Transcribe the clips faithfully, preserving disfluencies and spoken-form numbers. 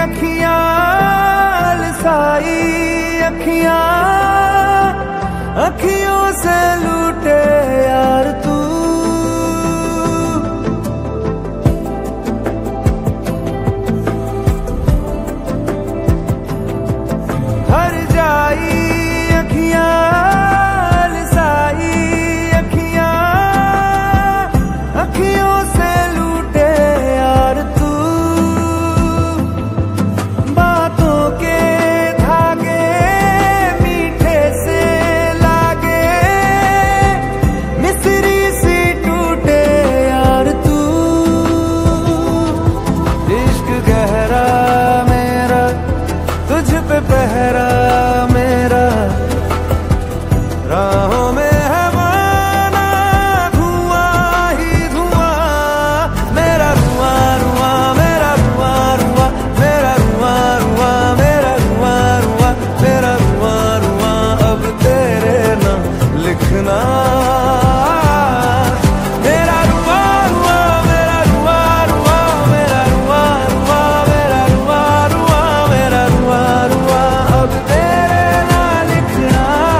अखियां लसाई अखियां अखियों से लूटे यार तू। हर जाई अखियां लसाई अखियां अखियों से लूटे यार तू। बातों के धागे मीठे से लागे मिसरी सी टूटे यार तू। इश्क गहरा मेरा तुझ पे पहरा मेरा राहों में है माना धुआं ही धुआं मेरा रुआ रुआ मेरा रुआ रुआ मेरा रुआ रुआ मेरा रुआ रुआ मेरा रुआ रुआ अब तेरे नाम लिखना मेरा रुआ रुआ मेरा रुआ रुआ मेरा रुआ रुआ मेरा रुआ रुआ मेरा रुआ रुआ अब तेरे नाम लिखना।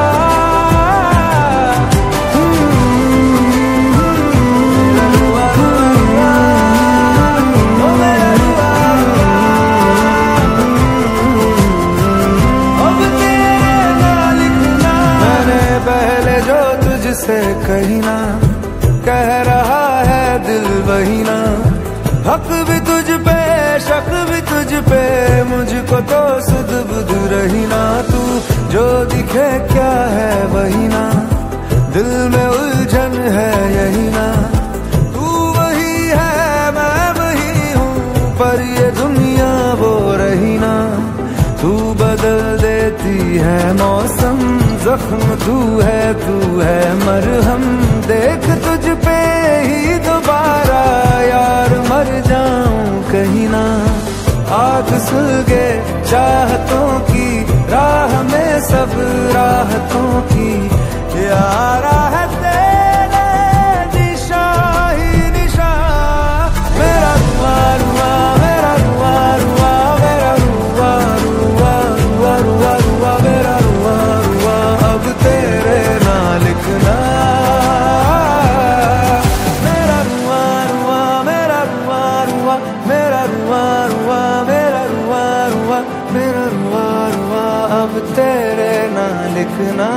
पहले जो तुझसे कही ना कह रहा है दिल वही ना। हक भी तुझ पे शक भी तुझ पे मुझको तो सुध बुध रही ना। तू जो दिखे क्या है वही ना दिल में उलझन है यही ना। तू वही है मैं वही हूँ पर ये दुनिया वो रही ना। तू बदल देती है मौसम जख्म तू है तू है मरहम। देख तुझ पे ही दोबारा यार मर जाऊं कहीं ना। आग सुलगे चाहतों की राह में सब राहतों की यारा है तेरे निशा ही निशा। मेरा रुआ रुआ मेरा रुआ रुआ मेरा रुआ रुआ रुआ रुआ रुआ मेरा रुआ रुआ अब तेरे ना लिखना। मेरा रुआ रुआ मेरा रुआ रुआ मेरा रुआ रुआ मेरा रुआ रुआ मेरा रुआ रुआ अब तेरे ना लिखना।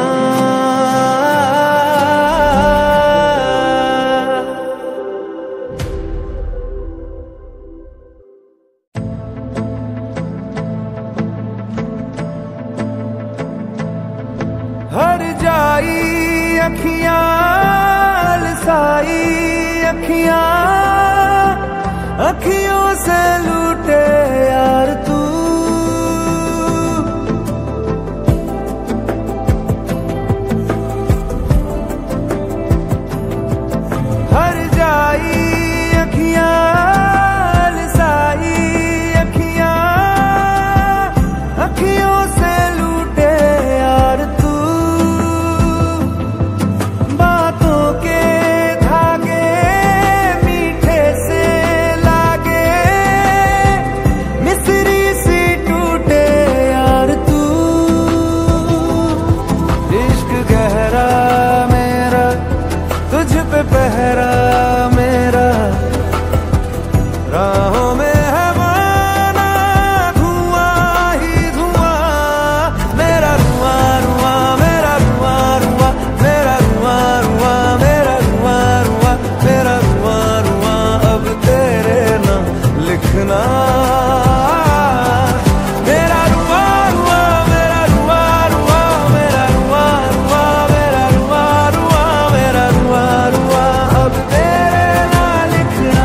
हर जाई अखियां लसाई अखियां अखियों से लूटे यार तू। हर जाई अखियां लसाई अखियां अखियों से लूटे यार तू। बातों के धागे मीठे से लागे मिसरी सी टूटे यार तू। इश्क गहरा मेरा तुझ पे पहरा मेरा राहों में है माना धुआं ही धुआं मेरा रुआ रुआ मेरा रुआ रुआ मेरा रुआ रुआ मेरा रुआ रुआ मेरा रुआ रुआ अब तेरे नाम लिखना। मेरा रुआ रुआ मेरा रुआ रुआ मेरा रुआ रुआ मेरा रुआ रुआ मेरा रुआ रुआ अब तेरे नाम लिखना।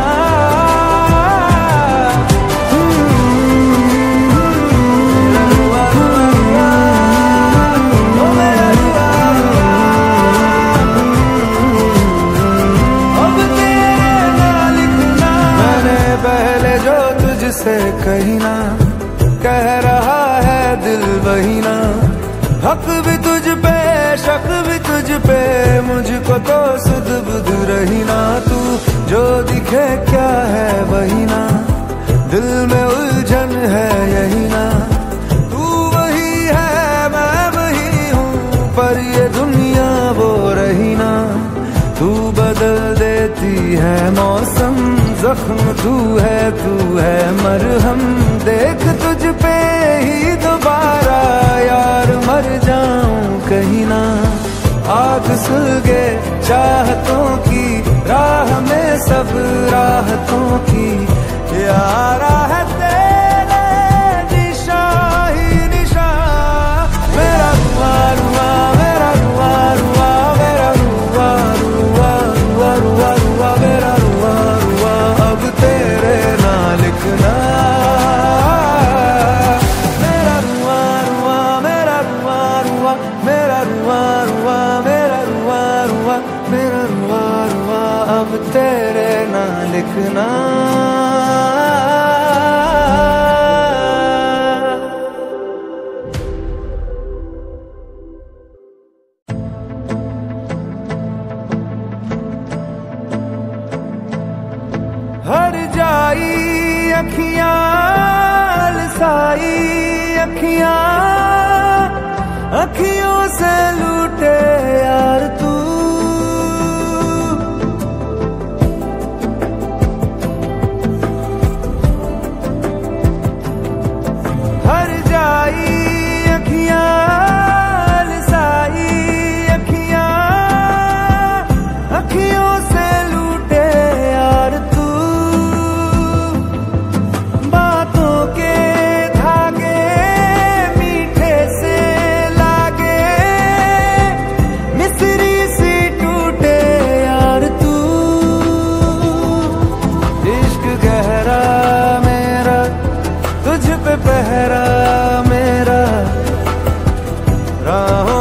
पहले जो तुझसे कही ना कह रहा है दिल वही ना। हक भी तुझ पे शक भी तुझ पे मुझको तो सुध बुध रही ना। तू जो दिखे क्या है वही ना दिल में उलझन है ये बदलती है मौसम, जख्म तू है तू है मरहम, देख तुझ पे ही दोबारा यार मर जाऊं कहीं ना। आग सुलगे चाहतों की राह में सब राहतों की, यारा है तेरे निशा ही निशा। मेरा रुआ रुआ मेरा रुआ रुआ मेरा रुआ रुआ रुआ रुआ रुआ मेरा रुआ रुआ अब तेरे ना लिखना। मेरा रुआ रुआ मेरा रुआ रुआ मेरा रुआ रुआ मेरा रुआ रुआ मेरा रुआ रुआ अब तेरे ना लिखना। हर जाई अखियां लसाई अखियां, अखियों से लूटे यार तू। हर जाई अखियां लसाई अखियां, अखियों से लूटे यार तू। बातों के धागे मीठे से लागे, मिसरी सी टूटे यार तू। इश्क गहरा मेरा तुझ पे पहरा मेरा, राह